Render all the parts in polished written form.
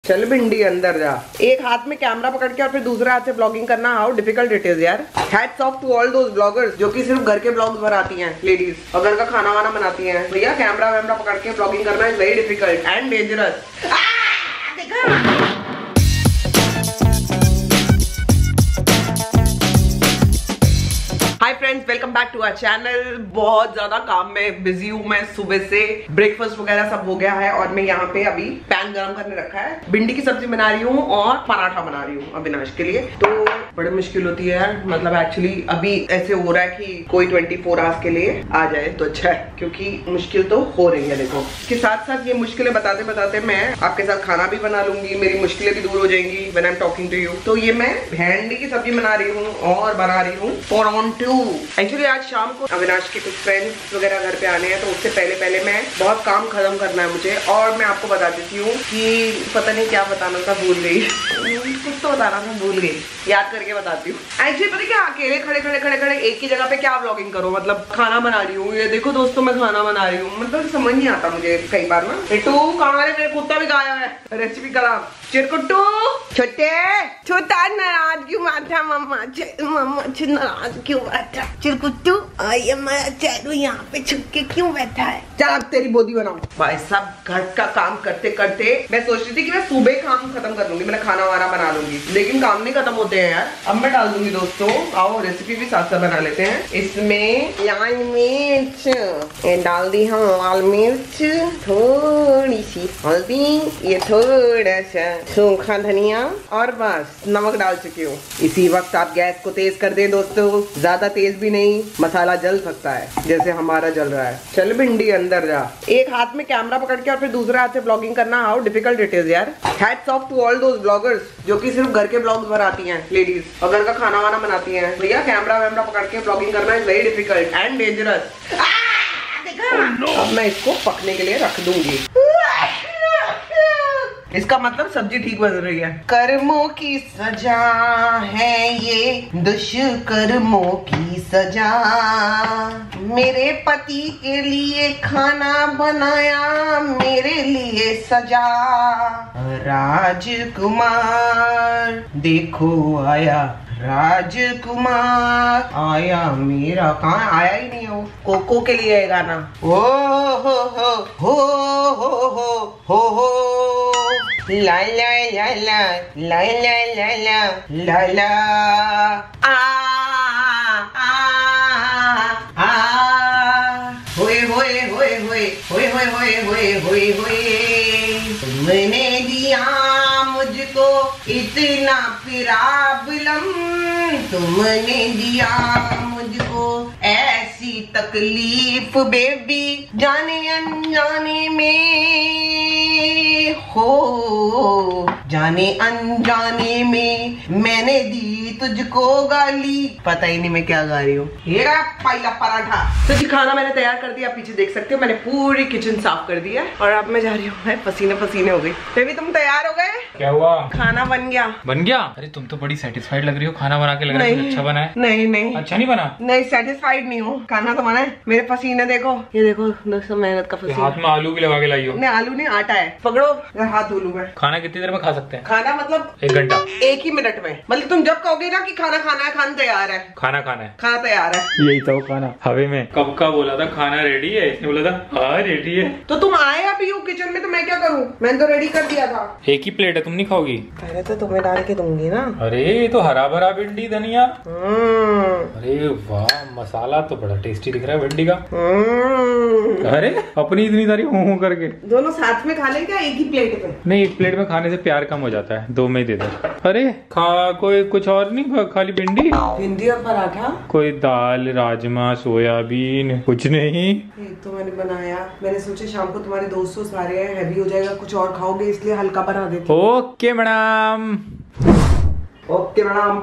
चल भिंडी अंदर जा। एक हाथ में कैमरा पकड़ के और फिर दूसरे हाथ से ब्लॉगिंग करना, हाउ डिफिकल्ट इट इज यार। Hats off to all those bloggers जो कि सिर्फ घर के ब्लॉग्स बनाती हैं लेडीज और घर का खाना वाना बनाती हैं। भैया कैमरा वैमरा पकड़ के ब्लॉगिंग करना is very difficult and dangerous. Hi friends, welcome back to our channel. बहुत ज्यादा काम में बिजी हूँ मैं सुबह से। ब्रेकफास्ट वगैरह सब हो गया है और मैं यहाँ पे अभी पैन गरम करने रखा है। भिंडी की सब्जी बना रही हूँ और पराठा बना रही हूँ अविनाश के लिए। तो बड़ी मुश्किल होती है यार, मतलब एक्चुअली अभी ऐसे हो रहा है कि कोई 24 आवर्स के लिए आ जाए तो अच्छा है, क्योंकि मुश्किल तो हो रही है। देखो, इसके साथ साथ ये मुश्किलें बताते बताते मैं आपके साथ खाना भी बना लूंगी, मेरी मुश्किलें भी दूर हो जाएंगी when I am talking to you. तो ये मैं भिंडी की सब्जी बना रही हूँ और बना रही हूँ फॉर ऑन टू। एक्चुअली आज शाम को अविनाश के कुछ फ्रेंड्स वगैरह घर पे आने हैं, तो उससे पहले मैं बहुत काम खत्म करना है मुझे। और मैं आपको बता देती हूँ कि पता नहीं क्या बताना था, भूल गई। कुछ तो बताना था, भूल गई, याद करके बताती हूँ। एक्चुअली पता क्या, अकेले खड़े एक ही जगह पे क्या व्लॉगिंग करो, मतलब खाना बना रही हूँ। ये देखो दोस्तों, मैं खाना बना रही हूँ, मतलब समझ नहीं आता मुझे कई बार ना। बेटू कहाँ है? मेरा कुत्ता भी गायब है। रेसिपी करा चिरकुट्टू छोटा नाराज क्यों बैठा? मम्मा नाराज क्यों बैठा? चिरकुट्टू चलो यहाँ पे छुप के क्यों बैठा है? चल अब तेरी बोदी बनाओ। भाई साहब, घर का काम करते करते मैं सोच रही थी कि मैं सुबह काम खत्म कर लूंगी, मैंने खाना वाना बना लूंगी, लेकिन काम नहीं खत्म होते हैं यार। अब मैं डाल दूंगी दोस्तों, आओ रेसिपी भी साथ साथ बना लेते हैं। इसमें लाल मिर्च डाल दी, हम लाल मिर्च, थोड़ी सी हल्दी, ये थोड़ा सा सूखा धनिया और बस नमक डाल चुकी हूँ। इसी वक्त आप गैस को तेज कर दें दोस्तों, ज्यादा तेज भी नहीं, मसाला जल सकता है जैसे हमारा जल रहा है। चल भिंडी अंदर जा। एक हाथ में कैमरा पकड़ के और फिर दूसरे हाथ से ब्लॉगिंग करना, हाउ डिफिकल्ट इट इज यार। Hats off to all those bloggers जो कि सिर्फ घर के ब्लॉग्स बनाती हैं लेडीज और घर का खाना वाना बनाती हैं। भैया कैमरा वैमरा पकड़ के ब्लॉगिंग करना is very difficult and dangerous. अब मैं इसको पकने के लिए रख दूंगी। इसका मतलब सब्जी ठीक बन रही है। कर्मों की सजा है ये, दुष्कर्मों की सजा। मेरे पति के लिए खाना बनाया, मेरे लिए सजा। राजकुमार देखो आया, राजकुमार आया मेरा। कहाँ आया ही नहीं है वो। कोको के लिए है गाना। ओ हो हो हो हो हो हो ला ला ला ला ला ला ला ला ला ला आ आ आ होए होए होए होए होए होए होए होए होए होए। तुमने दिया मुझको इतना प्रॉब्लम, तुमने दिया मुझको ऐसी तकलीफ बेबी, जाने अनजाने में हो, जाने अनजाने में मैंने दी तुझको गाली। पता ही नहीं मैं क्या गा रही हूँ। ये रहा पहला पराठा। तो जी खाना मैंने तैयार कर दिया, पीछे देख सकते हो मैंने पूरी किचन साफ कर दी है और अब मैं जा रही हूँ। पसीने पसीने हो गई। बेबी तुम तैयार हो गए? क्या हुआ? खाना बन गया। बन गया? अरे तुम तो बड़ी सेटिस्फाइड लग रही हो, खाना बना के लग रहा है अच्छा बना है। नहीं अच्छा नहीं बना? नहीं, सेटिस्फाइड नहीं हूँ। खाना तो बना है। मेरे पसीने देखो, ये देखो दोस्तों, मेहनत का पसीना। हाथ में आलू भी लगा के लाई हो? नहीं आलू नहीं, आटा है। पकड़ो, हाथ धो लूं मैं। खाना कितनी देर में खा सकते हैं? खाना मतलब 1 घंटा। 1 ही मिनट में। मतलब तुम जब कहोगे ना कि खाना खाना है, खाना तैयार है। खाना खाना है, खाना तैयार है। यही था वो खाना हवे में। कब का बोला था खाना रेडी है, इसने बोला था हाँ रेडी है। तो तुम आए अभी हो किचन में, तो मैं क्या करूँ? मैंने तो रेडी कर दिया था। 1 ही प्लेट है, तुम नहीं खाओगी? पहले तो तुम्हें डाल के दूंगी ना। अरे ये तो हरा भरा भिंडी धनिया। अरे वाह, मसाला तो बड़ा टेस्टी दिख रहा है भिंडी का। अरे अपनी इतनी सारी हूँ करके। दोनों साथ में खा ले क्या 1 ही प्लेट में? नहीं, 1 प्लेट में खाने से प्यार कम हो जाता है, 2 में ही दे दो। अरे कोई कुछ और नहीं, खाली भिंडी और पराठा? कोई दाल, राजमा, सोयाबीन, कुछ नहीं। एक तो मैंने बनाया, मैंने सोचा शाम को तुम्हारे दोस्तों सारे हैं, हैवी हो जाएगा, कुछ और खाओगे इसलिए हल्का बना देती। Okay madam. Okay madam.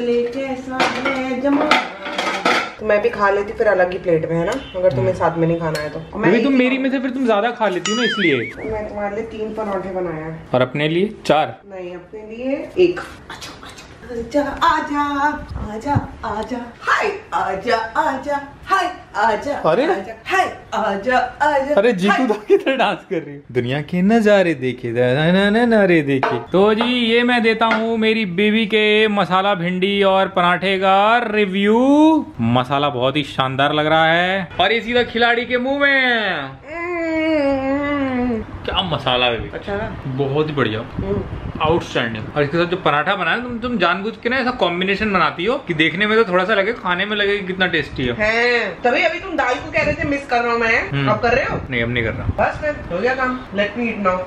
तो मैं भी खा लेती फिर अलग ही प्लेट में, है ना? अगर तुम्हें साथ में नहीं खाना है तो। तुम मेरी में से फिर तुम ज्यादा खा लेती हो ना, इसलिए। मैं तुम्हारे लिए 3 पराठे बनाया है। और अपने लिए 4? नहीं, अपने लिए 1। आजा आजा आजा आजा हाय, आजा आजा हाय, आजा अरे आजा, हाय आजा आजा। अरे जीतू दा की तरह डांस कर रही है। दुनिया के नजारे देखे नारे देखे। तो जी ये मैं देता हूँ मेरी बीवी के मसाला भिंडी और पराठे का रिव्यू। मसाला बहुत ही शानदार लग रहा है और ये सीधा खिलाड़ी के मुंह में। क्या मसाला है, अच्छा ना, बहुत ही बढ़िया, आउटस्टैंडिंग। और इसके साथ जो पराठा बनाया तुम जानबूझ के ना ऐसा कॉम्बिनेशन बनाती हो कि देखने में तो थोड़ा सा लगे, खाने में लगे कितना टेस्टी है। तभी अभी तुम दाल को कह रहे थे मिस कर रहा हूँ मैं, अब कर रहे हो? नहीं अब नहीं कर रहा। बस फिर हो गया काम, लेट मी ईट नाउ।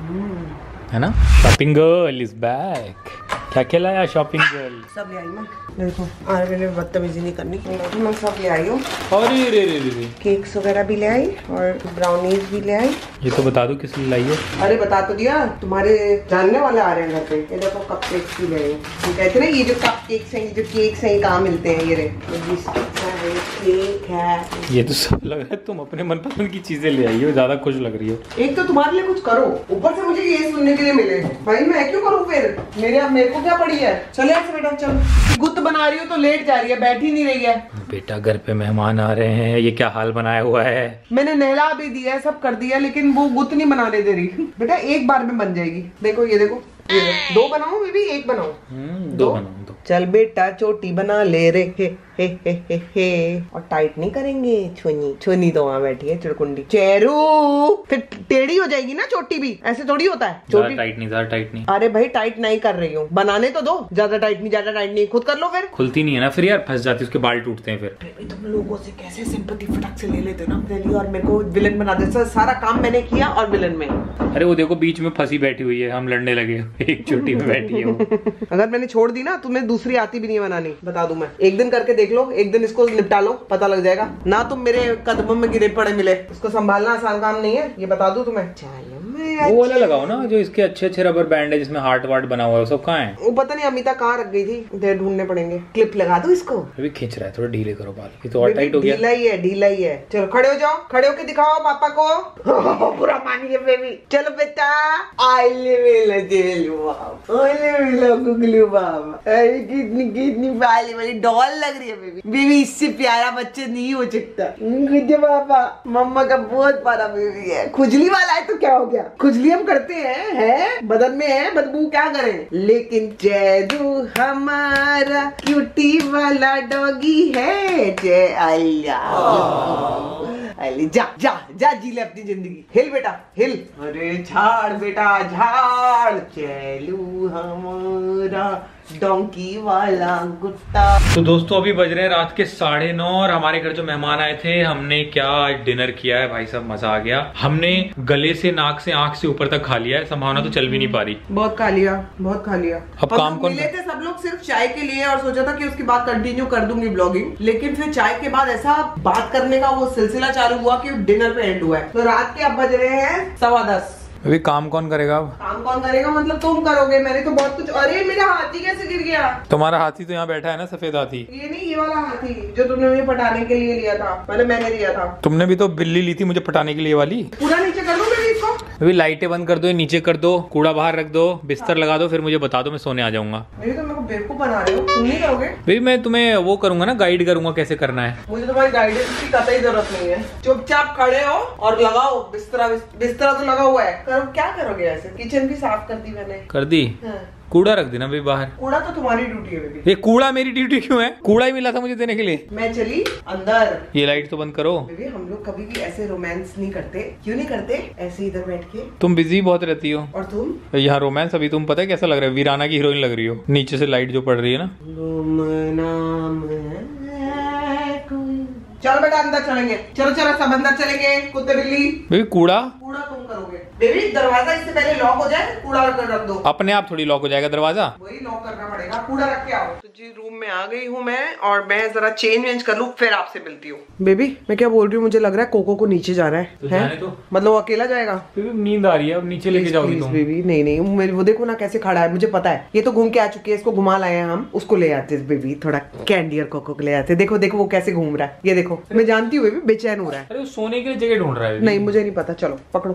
है ना, शॉपिंग गर्ल इज बैक। क्या खिलाया शॉपिंग गर्ल? सब ले आई मैं, देखो आज मैंने बदतमीजी नहीं करनी, मैं सब ले आई हूँ। अरे रे रे रे, केक्स वगैरह भी ले आई और ब्राउनीज भी ले आई। ये तो बता दो किस लिए लाई है। अरे बता तो दिया, तुम्हारे जानने वाले आ रहे हैं घर पे। ये देखो कप केक्स भी ले आई। ये कहते ना ये जो कप केक्स हैं, ये जो केक्स हैं, ये कहाँ मिलते हैं? ये रे बिस्किट है, केक है। ये तो सब लग रहा है तुम अपने मनपसंद की चीजें ले आई हो, ज्यादा खुश लग रही हो। एक तो तुम्हारे लिए कुछ करो, ऊपर से मुझे ये सुनने के लिए मिले। भाई मैं क्यों करूँ फिर? मेरे को क्या पड़ी है? चले ऐसे बेटा, चल। गुत्त बना रही हो तो लेट जा रही है, बैठी नहीं रही है। बेटा घर पे मेहमान आ रहे हैं, ये क्या हाल बनाया हुआ है? मैंने नहला भी दिया, सब कर दिया, लेकिन वो गुत्त नहीं बनाने दे रही। बेटा एक बार में बन जाएगी। देखो ये देखो, ये देखो। दो बनाओ बेबी, एक बनाओ? दो बनाओ दो। चल बेटा चोटी बना ले रे, हे। और टाइट नहीं करेंगे, छोनी तो वहाँ बैठी है चिड़कुंडी। चेरू फिर टेढ़ी हो जाएगी ना चोटी भी, ऐसे थोड़ी होता है। चोटी टाइट नहीं, ज्यादा टाइट नहीं। अरे भाई टाइट नहीं कर रही हूँ, बनाने तो दो। ज्यादा टाइट नहीं, खुद कर लो फिर। खुलती नहीं है ना फिर यार, फंस जाती है, उसके बाल टूटते हैं फिर। तुम लोगों से कैसे सिंपैथी फटाक से ले लेते हो ना अपने लिए, और मेरे को विलन बना देते। सारा काम मैंने किया और विलन में। अरे वो देखो बीच में फंसी बैठी हुई है, हम लड़ने लगे, एक चोटी में बैठी है वो। अगर मैंने छोड़ दी ना, तुम्हें दूसरी आती भी नहीं बनानी, बता दूं मैं। एक दिन करके देख लो, एक दिन इसको निपटा लो, पता लग जाएगा ना। तुम मेरे कदमों में गिरे पड़े मिले, इसको संभालना आसान काम नहीं है, ये बता दूं तुम्हें। वो वाला लगाओ ना जो इसके अच्छे रबर बैंड है जिसमें हार्ट वार्ट बना हुआ है, वो सब कहाँ है? वो पता नहीं अमिता कहाँ रख गई थी, इधर ढूंढने पड़ेंगे। क्लिप लगा दो इसको। अभी खींच रहा है, थोड़ा ढीले करो बाल, ये तो और टाइट हो गया। ढीला ही है। चलो खड़े हो जाओ, खड़े होके दिखाओ पापा को। पूरा मानिए बेबी। चलो बेटा, कितनी वाली वाली डॉल लग रही है बेबी। बेबी इससे प्यारा बच्चे नहीं हो सकता। पापा मम्मा का बहुत प्यारा बेबी है। खुजली वाला है तो क्या हो गया? खुजली हम करते हैं, बदन में है बदबू, क्या करें? लेकिन जैदू हमारा क्यूटी वाला डॉगी है। जय जा जी ले अपनी जिंदगी। हिल बेटा हिल। अरे झाड़ बेटा झाड़, चैलू हमारा डोंकी वाला गुट्टा। तो दोस्तों अभी बज रहे हैं रात के 9:30 और हमारे घर जो मेहमान आए थे, हमने क्या डिनर किया है भाई साहब, मजा आ गया। हमने गले से नाक से आंख से ऊपर तक खा लिया है, संभावना तो चल भी नहीं पा रही। बहुत खा लिया, बहुत खा लिया। अब काम कौन मिले थे सब लोग सिर्फ चाय के लिए, और सोचा था कि उसके बाद कंटिन्यू कर दूंगी ब्लॉगिंग, लेकिन फिर चाय के बाद ऐसा बात करने का वो सिलसिला चालू हुआ कि डिनर पे एंड हुआ है। तो रात के अब बज रहे हैं 10:15। अभी काम कौन करेगा? अब काम कौन करेगा मतलब तुम करोगे, मैंने तो बहुत कुछ। अरे मेरा हाथी कैसे गिर गया? तुम्हारा हाथी तो यहाँ बैठा है ना, सफेद हाथी। ये नहीं, ये वाला हाथी जो तुमने मुझे पटाने के लिए लिया था, पहले मैंने लिया था। तुमने भी तो बिल्ली ली थी मुझे पटाने के लिए वाली। पूरा नीचे कर दो मेरे इसको। अभी लाइटें बंद कर दो, नीचे कर दो, कूड़ा बाहर रख दो, बिस्तर लगा दो, फिर मुझे बता दो, मैं सोने आ जाऊंगा। मेरी तो मेरे को बेवकूफ बना रहे हो, तुम नहीं करोगे? भाई मैं तुम्हें वो करूंगा ना, गाइड करूंगा कैसे करना है। मुझे तुम्हारी गाइडेंस की कतई जरूरत नहीं है। चुपचाप खड़े हो और लगाओ बिस्तरा। बिस्तरा तो लगा हुआ है, करो क्या करोगे? ऐसे किचन भी साफ कर दी मैंने। कर दी? हाँ। कूड़ा रख देना भाई बाहर। कूड़ा तो तुम्हारी ड्यूटी है बेबी। ये कूड़ा मेरी ड्यूटी क्यों है? कूड़ा ही मिला था मुझे देने के लिए। मैं चली अंदर। ये लाइट तो बंद करो। बेबी हम लोग कभी भी ऐसे रोमांस नहीं करते। क्यों नहीं करते? ऐसे इधर बैठ के। तुम बिजी बहुत रहती हो। और तुम? यहाँ रोमांस अभी तुम पता है कैसा लग रहा है, वीराना की हीरोइन लग रही हो, नीचे से लाइट जो पड़ रही है ना। चलो बेटा अंदर चलेंगे, चलो सब अंदर चलेंगे। कुत्ते बिल्ली। बेबी कूड़ा तुम करोगे बेबी। दरवाजा इससे पहले लॉक हो जाए, कूड़ा रख दो। अपने आप थोड़ी लॉक हो जाएगा दरवाजा, वही लॉक करना पड़ेगा। कूड़ा रख के आओ। तो जी रूम में आ गई हूँ मैं, और मैं जरा चेंज कर लूँ, फिर आपसे मिलती हूँ। बेबी मैं क्या बोल रही हूँ, मुझे लग रहा है कोको को नीचे जा रहा है। तो जाने दो। मतलब वो अकेला जाएगा? नींद आ रही है, अब नीचे लेके जाओगी तुम? बेबी नहीं, मेरी वो देखो ना कैसे खड़ा है, मुझे पता है। ये तो घूम के आ चुकी है, इसको घुमा लाए हैं हम, उसको ले आते बेबी, थोड़ा कैंडी और कोको को ले आते। देखो वो कैसे घूम रहा है, ये देखो। मैं जानती हूँ बेबी बेचैन हो रहा है। अरे सोने के लिए जगह ढूंढ रहा है। नहीं मुझे नहीं पता, चलो पकड़ो। अभी नहीं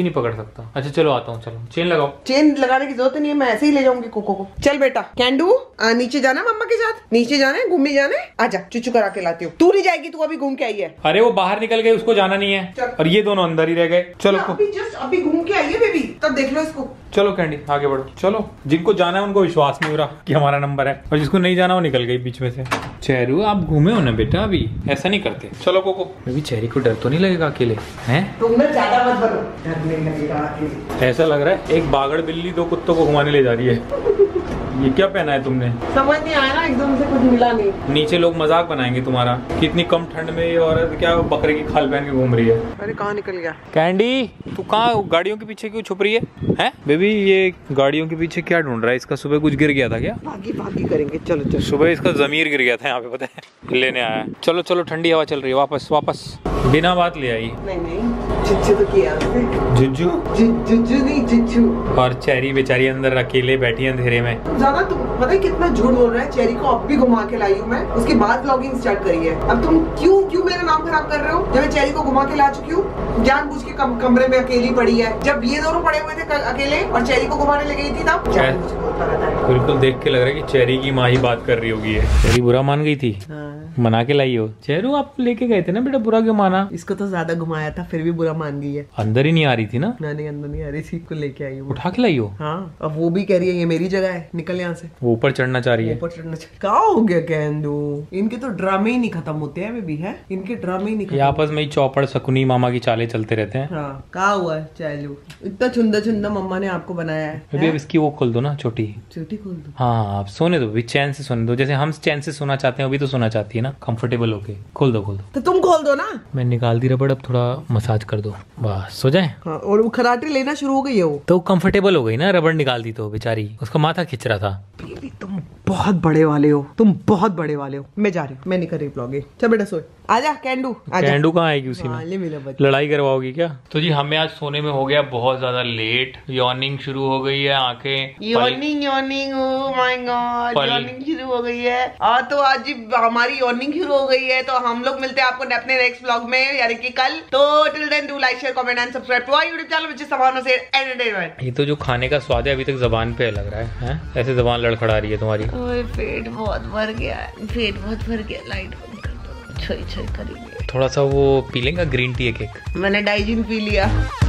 नहीं पकड़ सकता। अच्छा चलो आता हूँ, चलो चेन लगाओ। चेन लगाने की जरूरत नहीं है, मैं ऐसे ही ले जाऊंगी कोको को। चल बेटा कैंडू, नीचे जाना मम्मा के साथ, नीचे जाना है, घूमने जाना है, आजा चुचू करा के लाती हूँ। तू नहीं जाएगी, तू अभी घूम के आई है। अरे वो बाहर निकल गए, उसको जाना नहीं है और ये दोनों अंदर ही रह गए। चलो अभी घूम के आई है बेबी, तब देख लो इसको। चलो कैंडी आगे बढ़ो, चलो। जिनको जाना है उनको विश्वास नहीं हो रहा कि हमारा नंबर है, और जिसको नहीं जाना वो निकल गई बीच में से। चेरू आप घूमे हो ना बेटा, अभी ऐसा नहीं करते। चलो कोको। बेबी चेरी को डर तो नहीं लगेगा अकेले हैं? तुम ना ज्यादा मत बनो, डर नहीं लगेगा अकेले। ऐसा लग रहा है एक बागड़ बिल्ली 2 कुत्तों को घुमाने ले जा रही है। ये क्या पहना है तुमने? समझ नहीं आया ना, एकदम से कुछ मिला नहीं। नीचे लोग मजाक बनाएंगे तुम्हारा कि इतनी कम ठंड में ये औरत क्या बकरे की खाल पहन के घूम रही है। अरे कहाँ निकल गया कैंडी? तू कहाँ गाड़ियों के पीछे क्यों छुप रही है? हैं बेबी ये गाड़ियों के पीछे क्या ढूंढ रहा है? इसका सुबह कुछ गिर गया था क्या? भागी करेंगे, चलो चलो। सुबह इसका जमीर गिर गया था यहाँ पे, पता है, लेने आया। चलो चलो ठंडी हवा चल रही है, वापस बिना बात ले आई। नहीं जिज्जू तो किया जिज्जू नहीं जिज्जू। और चेरी बेचारी अंदर अकेले बैठी है अंधेरे में। ज्यादा तुम पता है कितना झूठ बोल रहा है। चेरी को अब भी घुमा के लाई हूँ मैं, उसके बाद व्लॉगिंग स्टार्ट करी है। अब तुम क्यों मेरा नाम खराब कर रहे हो? जब मैं चेरी को घुमा के ला चुकी हूँ, जानबूझ के कमरे में अकेली पड़ी है। जब ये दोनों पड़े हुए थे अकेले और चेरी को घुमाने ले गई थी तब जानबूझ के बोलता रहता है। बिल्कुल देख के लग रहा है कि चेरी की माँ ही बात कर रही होगी। चेरी बुरा मान गई थी, मना के लाई हो। चेरू आप लेके गए थे ना बेटा, बुरा क्यों माना? इसको तो ज्यादा घुमाया था, फिर भी बुरा मान गई है। अंदर ही नहीं आ रही थी ना? नहीं अंदर नहीं आ रही थी, को लेके आई हूँ। उठा के लाई हो? हाँ, अब वो भी कह रही है ये मेरी जगह है, निकल यहाँ से। वो ऊपर चढ़ना चाह रही है। ऊपर चढ़ना क्या हो गया कैंडू? इनके तो ड्रामे ही नहीं खत्म होते हैं बेबी, है इनके ड्रामे ही नहीं खत्म। आपस में ही चौपड़ शकुनी मामा की चालें चलते रहते हैं। हाँ, क्या हुआ है चैलू? इतना चुंदा मम्मा ने आपको बनाया है। अभी अब इसकी वो खोल दो ना, छोटी खोल दो। हाँ आप सोने दो, भी चैन से सोने दो, जैसे हम चैन से सोना चाहते हैं अभी तो सोना चाहती है ना, कंफर्टेबल होके। खोल दो तो तुम खोल दो ना। मैं निकाल दी रबड़, अब थोड़ा मसाज कर दो, बस सो जाए। हाँ, और वो खराटे लेना शुरू हो गई है वो, तो कंफर्टेबल हो गई ना, रबड़ निकाल दी तो बेचारी, उसका माथा खिंच रहा था। तुम बहुत बड़े वाले हो, तुम बहुत बड़े वाले हो। मैं जा रही हूँ, मैं नहीं कर रही ब्लॉगिंग। चल बेटा सोए, आजा कैंडू। कैंडू कहाँ आएगी उसी में? लड़ाई करवाओगी क्या? तो जी हमें आज सोने में हो गया बहुत ज्यादा लेट, यॉर्निंग शुरू हो गई है, आंखें yawning oh my god, yawning शुरू हो गई है। तो आज हमारी यॉर्निंग शुरू हो गई है, तो हम लोग मिलते हैं आपको अपने नेक्स्ट व्लॉग में, यानी कि कल। तो till then do like share comment and subscribe to our YouTube channel which is सवानो से एंटरटेनमेंट। ये तो जो खाने का स्वाद है अभी तक जबान पे लग रहा है, ऐसे जबान लड़खड़ा रही है तुम्हारी। पेट बहुत भर गया है, पेट बहुत भर गया। लाइट बंद कर दो, छोई करेंगे। थोड़ा सा वो पी लेंगे ग्रीन टी एक। मैंने डाइजिन पी लिया।